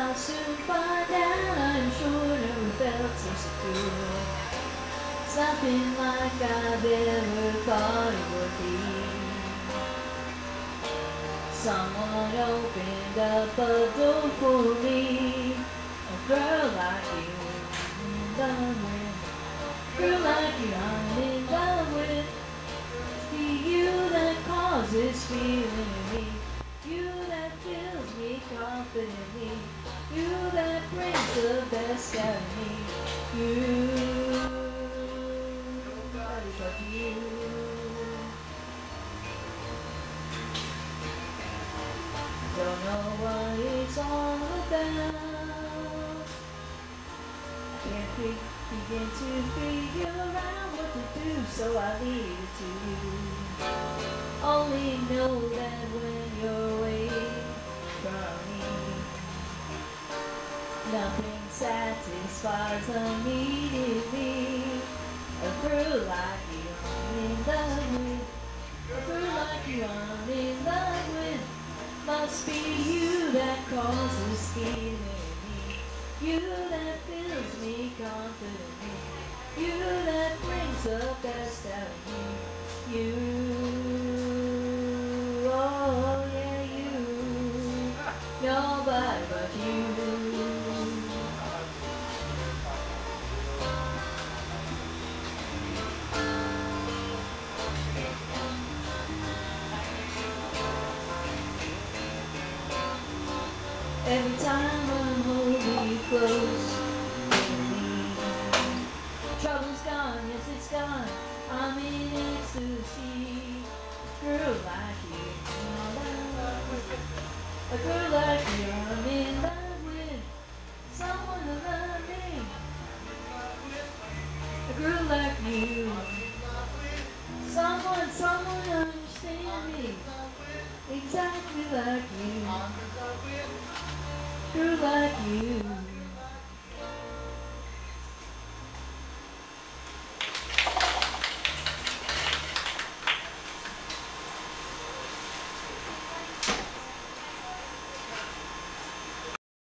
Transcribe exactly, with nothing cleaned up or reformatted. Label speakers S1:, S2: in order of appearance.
S1: I'll soon find out, I'm sure never felt so secure. It's nothing like I've ever thought it would be. Someone opened up a door for me. A girl like you, I'm in love with. Girl like you, I'm in love with. It's the you that causes feeling in me. You that fills me confidently. You that brings the best out of me. You, nobody but you. Don't know what it's all about. Can't be, begin to figure out what to do, so I leave it to you. Only know that when you're away from me, nothing satisfies the needed me. A girl like you I'm in love with. A girl like you I'm in love with. Must be you that causes scheming me. You that fills me confidently. You that brings the best out of me. You, oh yeah, you. Nobody but you. Every time I'm holding you close to me, trouble's gone, yes it's gone, I'm in ecstasy. A girl like you, I'm in love with. A girl like you, I'm in love with. Someone to love me. A girl like you. Someone, someone to understand me. Exactly like you. Girl like you.